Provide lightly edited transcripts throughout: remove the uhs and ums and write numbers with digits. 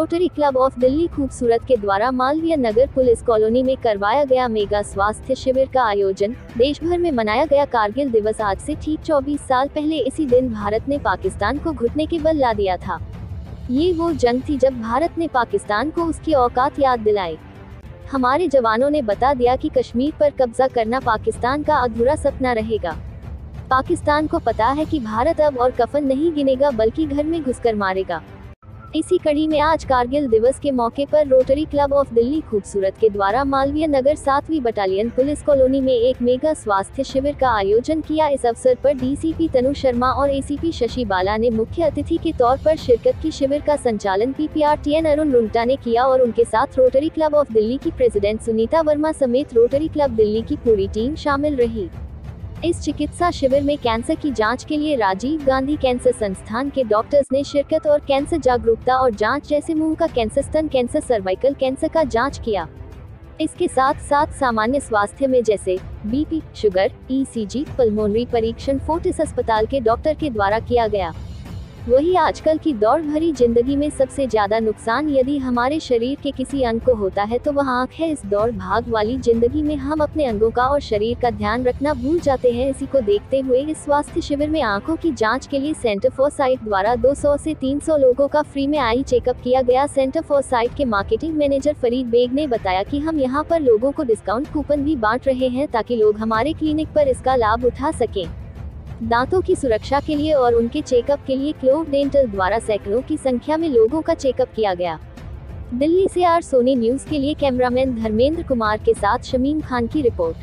Rotary club of Delhi खूबसूरत के द्वारा मालवीय नगर पुलिस कॉलोनी में करवाया गया मेगा स्वास्थ्य शिविर का आयोजन। देश भर में मनाया गया कारगिल दिवस। आज से ठीक 24 साल पहले इसी दिन भारत ने पाकिस्तान को घुटने के बल ला दिया था। ये वो जंग थी जब भारत ने पाकिस्तान को उसकी औकात याद दिलाई। हमारे जवानों ने बता दिया कि कश्मीर पर कब्जा करना पाकिस्तान का अधूरा सपना रहेगा। पाकिस्तान को पता है कि भारत अब और कफन नहीं गिनेगा बल्कि घर में घुसकर मारेगा। इसी कड़ी में आज कारगिल दिवस के मौके पर रोटरी क्लब ऑफ दिल्ली खूबसूरत के द्वारा मालवीय नगर 7वीं बटालियन पुलिस कॉलोनी में एक मेगा स्वास्थ्य शिविर का आयोजन किया। इस अवसर पर डीसीपी तनु शर्मा और एसीपी शशि बाला ने मुख्य अतिथि के तौर पर शिरकत की। शिविर का संचालन पीपीआरटीएन अरुण रुंगटा ने किया और उनके साथ रोटरी क्लब ऑफ दिल्ली की प्रेसिडेंट सुनीता वर्मा समेत रोटरी क्लब दिल्ली की पूरी टीम शामिल रही। इस चिकित्सा शिविर में कैंसर की जांच के लिए राजीव गांधी कैंसर संस्थान के डॉक्टर्स ने शिरकत और कैंसर जागरूकता और जांच जैसे मुंह का कैंसर, स्तन कैंसर, सर्वाइकल कैंसर का जांच किया। इसके साथ साथ सामान्य स्वास्थ्य में जैसे बीपी, शुगर, ईसीजी, पल्मोनरी परीक्षण फोर्टिस अस्पताल के डॉक्टर के द्वारा किया गया। वही आजकल की दौड़ भरी जिंदगी में सबसे ज्यादा नुकसान यदि हमारे शरीर के किसी अंग को होता है तो वह आँख है। इस दौड़ भाग वाली जिंदगी में हम अपने अंगों का और शरीर का ध्यान रखना भूल जाते हैं। इसी को देखते हुए इस स्वास्थ्य शिविर में आंखों की जांच के लिए सेंटर फॉर साइट द्वारा 200 से 300 लोगों का फ्री में आई चेकअप किया गया। सेंटर फॉर साइट के मार्केटिंग मैनेजर फरीद बेग ने बताया कि हम यहाँ पर लोगों को डिस्काउंट कूपन भी बांट रहे हैं ताकि लोग हमारे क्लिनिक पर इसका लाभ उठा सकें। दांतों की सुरक्षा के लिए और उनके चेकअप के लिए क्लोव डेंटल द्वारा सैकड़ों की संख्या में लोगों का चेकअप किया गया। दिल्ली से आर सोनी न्यूज के लिए कैमरामैन धर्मेंद्र कुमार के साथ शमीम खान की रिपोर्ट।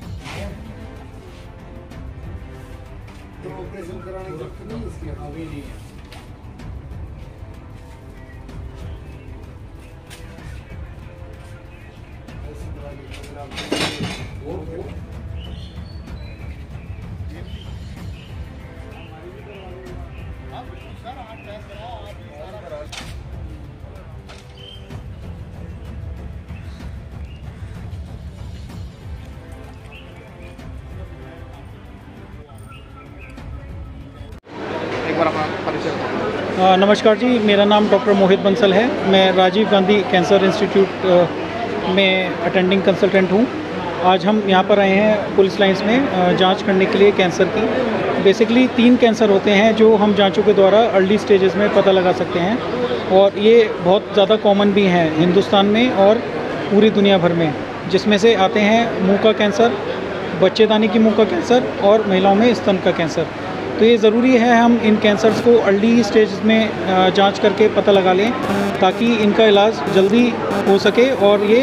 नमस्कार जी, मेरा नाम डॉक्टर मोहित बंसल है। मैं राजीव गांधी कैंसर इंस्टीट्यूट में अटेंडिंग कंसल्टेंट हूँ। आज हम यहाँ पर आए हैं पुलिस लाइंस में जांच करने के लिए कैंसर की। बेसिकली 3 कैंसर होते हैं जो हम जांचों के द्वारा अर्ली स्टेजेस में पता लगा सकते हैं और ये बहुत ज़्यादा कॉमन भी हैं हिंदुस्तान में और पूरी दुनिया भर में, जिसमें से आते हैं मुंह का कैंसर, बच्चेदानी की मुंह का कैंसर और महिलाओं में स्तन का कैंसर। तो ये ज़रूरी है हम इन कैंसर्स को अर्ली स्टेज में जांच करके पता लगा लें ताकि इनका इलाज जल्दी हो सके और ये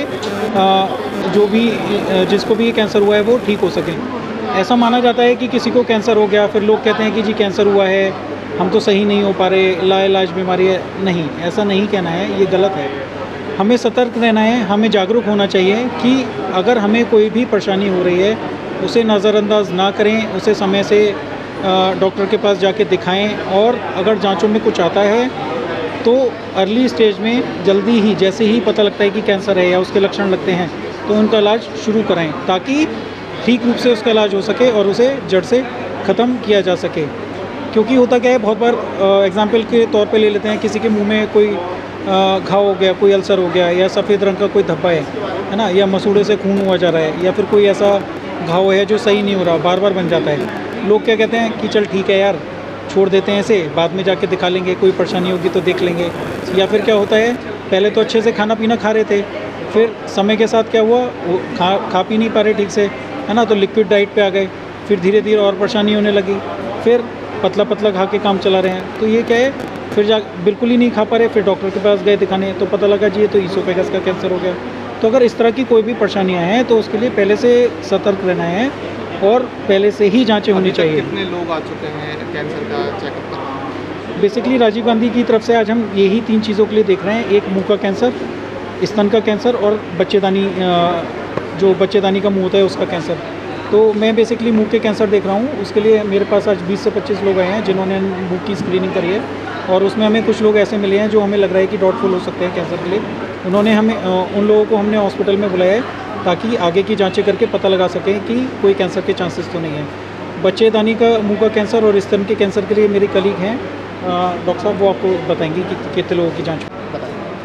जो भी जिसको भी ये कैंसर हुआ है वो ठीक हो सके। ऐसा माना जाता है कि किसी को कैंसर हो गया फिर लोग कहते हैं कि जी कैंसर हुआ है, हम तो सही नहीं हो पा रहे, लाइलाज बीमारी है। नहीं, ऐसा नहीं कहना है, ये गलत है। हमें सतर्क रहना है, हमें जागरूक होना चाहिए कि अगर हमें कोई भी परेशानी हो रही है उसे नज़रअंदाज ना करें, उसे समय से डॉक्टर के पास जाके दिखाएं और अगर जांचों में कुछ आता है तो अर्ली स्टेज में जल्दी ही जैसे ही पता लगता है कि कैंसर है या उसके लक्षण लगते हैं तो उनका इलाज शुरू कराएं ताकि ठीक रूप से उसका इलाज हो सके और उसे जड़ से ख़त्म किया जा सके। क्योंकि होता क्या है, बहुत बार एग्जाम्पल के तौर पे ले लेते हैं, किसी के मुंह में कोई घाव हो गया, कोई अल्सर हो गया या सफ़ेद रंग का कोई धब्बा है ना, या मसूड़े से खून हुआ जा रहा है या फिर कोई ऐसा घाव है जो सही नहीं हो रहा, बार बार बन जाता है। लोग क्या कहते हैं कि चल ठीक है यार, छोड़ देते हैं इसे, बाद में जाके दिखा लेंगे, कोई परेशानी होगी तो देख लेंगे। या फिर क्या होता है, पहले तो अच्छे से खाना पीना खा रहे थे, फिर समय के साथ क्या हुआ, वो खा पी नहीं पा रहे ठीक से, है ना, तो लिक्विड डाइट पे आ गए, फिर धीरे धीरे और परेशानी होने लगी, फिर पतला पतला खा के काम चला रहे हैं। तो ये क्या है, फिर बिल्कुल ही नहीं खा पा रहे, फिर डॉक्टर के पास गए दिखाने तो पता लगा जी ये तो ईसोफेगस का कैंसर हो गया। तो अगर इस तरह की कोई भी परेशानियाँ हैं तो उसके लिए पहले से सतर्क रहना है और पहले से ही जांचें होनी चाहिए। कितने लोग आ चुके हैं कैंसर का चेकअप करवाने? बेसिकली राजीव गांधी की तरफ से आज हम यही 3 चीज़ों के लिए देख रहे हैं, एक मुंह का कैंसर, स्तन का कैंसर और बच्चेदानी, जो बच्चेदानी का मुंह होता है उसका कैंसर। तो मैं बेसिकली मुंह के कैंसर देख रहा हूँ, उसके लिए मेरे पास आज 20 से 25 लोग आए हैं जिन्होंने मुंह की स्क्रीनिंग करी है और उसमें हमें कुछ लोग ऐसे मिले हैं जो हमें लग रहा है कि डाउटफुल हो सकते हैं कैंसर के लिए। उन्होंने हमें उन लोगों को हमने हॉस्पिटल में बुलाया है ताकि आगे की जांचें करके पता लगा सकें कि कोई कैंसर के चांसेस तो नहीं है। बच्चेदानी का मुंह का कैंसर और स्तन के कैंसर के लिए मेरे कलीग हैं डॉक्टर साहब, वो आपको बताएंगे कि कितने लोगों की जांच।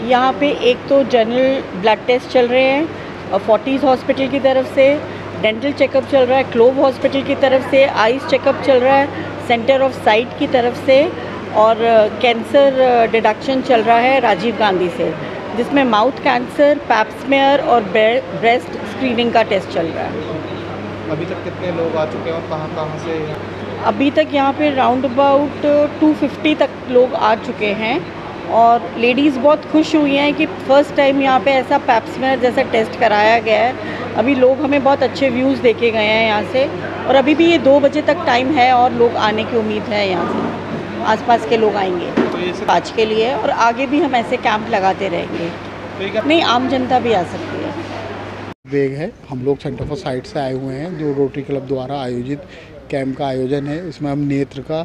यहाँ पे एक तो जनरल ब्लड टेस्ट चल रहे हैं फोर्टीज़ हॉस्पिटल की तरफ से, डेंटल चेकअप चल रहा है क्लोव हॉस्पिटल की तरफ से, आइज़ चेकअप चल रहा है सेंटर ऑफ साइट की तरफ से, और कैंसर डिडक्शन चल रहा है राजीव गांधी से, जिसमें माउथ कैंसर, पैप स्मेयर और ब्रेस्ट स्क्रीनिंग का टेस्ट चल रहा है। अभी तक कितने लोग आ चुके हैं और कहाँ कहाँ से? अभी तक यहाँ पे राउंड अबाउट 250 तक लोग आ चुके हैं, और लेडीज़ बहुत खुश हुई हैं कि फ़र्स्ट टाइम यहाँ पे ऐसा पैप स्मेयर जैसा टेस्ट कराया गया है। अभी लोग हमें बहुत अच्छे व्यूज़ देके गए हैं यहाँ से, और अभी भी ये 2 बजे तक टाइम है और लोग आने की उम्मीद है। यहाँ से आसपास के लोग आएंगे तो आज के लिए, और आगे भी हम ऐसे कैंप लगाते रहेंगे। नहीं, आम जनता भी आ सकती है। वेग है, हम लोग सेंटर फॉर साइट से आए हुए हैं, जो रोटरी क्लब द्वारा आयोजित कैंप का आयोजन है। इसमें हम नेत्र का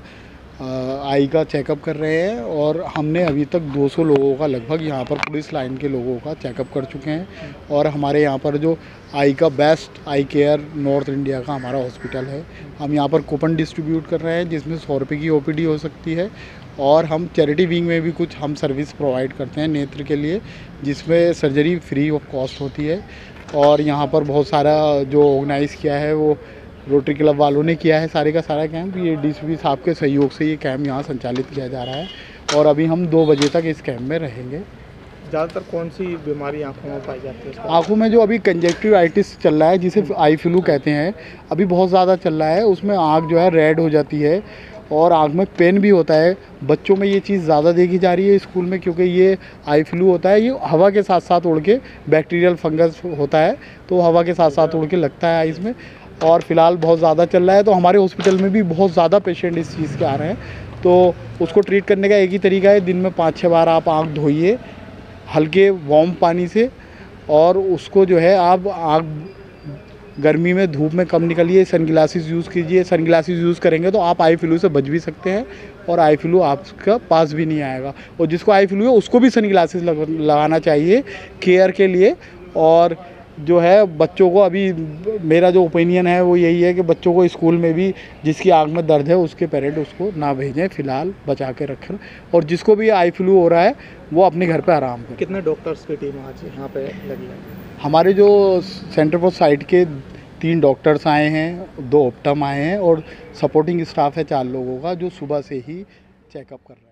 आई का चेकअप कर रहे हैं, और हमने अभी तक 200 लोगों का लगभग यहाँ पर पुलिस लाइन के लोगों का चेकअप कर चुके हैं। और हमारे यहाँ पर जो आई का best eye care north India का हमारा हॉस्पिटल है, हम यहाँ पर कूपन डिस्ट्रीब्यूट कर रहे हैं जिसमें 100 रुपये की ओपीडी हो सकती है। और हम चैरिटी विंग में भी कुछ हम सर्विस प्रोवाइड करते हैं नेत्र के लिए, जिसमें सर्जरी फ्री ऑफ कॉस्ट होती है। और यहाँ पर बहुत सारा जो ऑर्गेनाइज़ किया है वो रोटरी क्लब वालों ने किया है, सारे का सारा कैंप। ये डीसीपी साहब के सहयोग से ये कैंप यहाँ संचालित किया जा रहा है, और अभी हम 2 बजे तक इस कैंप में रहेंगे। ज़्यादातर कौन सी बीमारी आँखों में पाई जाती है? आँखों में जो अभी कंजक्टिवाइटिस चल रहा है, जिसे आई फ्लू कहते हैं, अभी बहुत ज़्यादा चल रहा है। उसमें आँख जो है रेड हो जाती है, और आँख में पेन भी होता है। बच्चों में ये चीज़ ज़्यादा देखी जा रही है स्कूल में, क्योंकि ये आई फ्लू होता है, ये हवा के साथ साथ उड़ के बैक्टीरियल फंगस होता है, तो हवा के साथ साथ उड़ के लगता है आइज़ में। और फिलहाल बहुत ज़्यादा चल रहा है, तो हमारे हॉस्पिटल में भी बहुत ज़्यादा पेशेंट इस चीज़ के आ रहे हैं। तो उसको ट्रीट करने का एक ही तरीका है, दिन में 5-6 बार आप आँख धोइए हल्के वार्म पानी से, और उसको जो है आप आँख गर्मी में धूप में कम निकलिए, सनग्लासेस यूज़ कीजिए। सनग्लासेस यूज़ करेंगे तो आप आई फ्लू से बच भी सकते हैं, और आई फ्लू आपका पास भी नहीं आएगा। और जिसको आई फ्लू है उसको भी सनग्लासेस लगाना चाहिए केयर के लिए। और जो है बच्चों को, अभी मेरा जो ओपिनियन है वो यही है कि बच्चों को स्कूल में भी जिसकी आँख में दर्द है उसके पेरेंट उसको ना भेजें, फ़िलहाल बचा के रखें। और जिसको भी आई फ्लू हो रहा है वो अपने घर पे आराम करें। कितने डॉक्टर्स की टीम आज यहाँ पे लगी है? हमारे जो सेंटर फॉर साइट के 3 डॉक्टर्स आए हैं, 2 ऑप्टम आए हैं, और सपोर्टिंग स्टाफ है 4 लोगों का, जो सुबह से ही चेकअप कर रहे हैं।